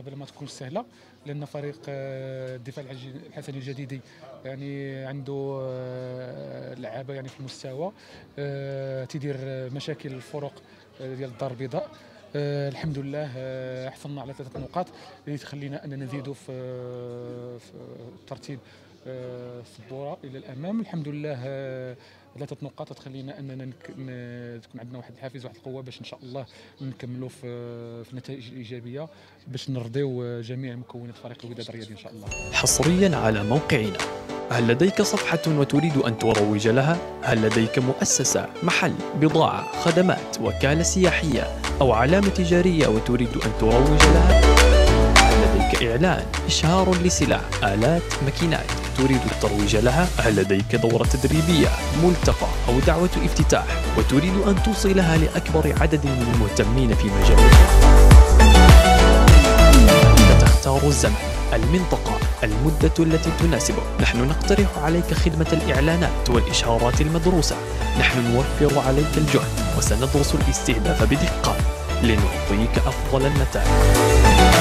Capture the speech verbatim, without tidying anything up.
المقابله ما تكونش سهله، لان فريق الدفاع الحسني الجديدي يعني عنده لعابه يعني في المستوى تيدير مشاكل الفرق ديال الدار البيضاء. أه الحمد لله أه حصلنا على ثلاثة نقاط اللي تخلينا أننا نزيدوا في, في ترتيب أه السبوره الى الامام. الحمد لله أه ثلاثة نقاط تخلينا اننا تكون عندنا واحد الحافز واحد القوه باش ان شاء الله نكملوا في في النتائج الايجابيه باش نرضيو جميع مكونات فريق الوداد الرياضي ان شاء الله. حصريا على موقعنا، هل لديك صفحة وتريد أن تروج لها؟ هل لديك مؤسسة، محل، بضاعة، خدمات، وكالة سياحية أو علامة تجارية وتريد أن تروج لها؟ هل لديك إعلان، إشهار لسلع، آلات، ماكينات تريد الترويج لها؟ هل لديك دورة تدريبية، ملتقى أو دعوة افتتاح وتريد أن توصلها لأكبر عدد من المهتمين في مجالك؟ أنت تختار الزمن، المنطقة، المدة التي تناسبك. نحن نقترح عليك خدمة الإعلانات والإشهارات المدروسة. نحن نوفر عليك الجهد وسندرس الاستهداف بدقة لنعطيك أفضل النتائج.